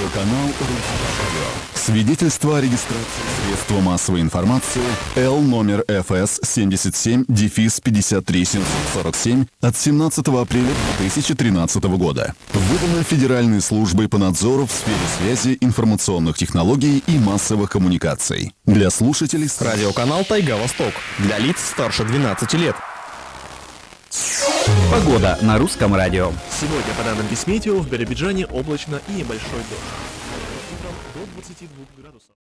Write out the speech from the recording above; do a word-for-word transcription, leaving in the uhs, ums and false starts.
Радиоканал «Русь-Радио». Свидетельство о регистрации средства массовой информации Л номер эф эс семьдесят семь пятьдесят три семьсот сорок семь от семнадцатого апреля две тысячи тринадцатого года. Выдано Федеральной службой по надзору в сфере связи, информационных технологий и массовых коммуникаций. Для слушателей радиоканал «Тайга-Восток». Для лиц старше двенадцати лет. Погода на русском радио. Сегодня по данным Гисметео в Биробиджане облачно и небольшой дождь. Утром до двадцати двух градусов.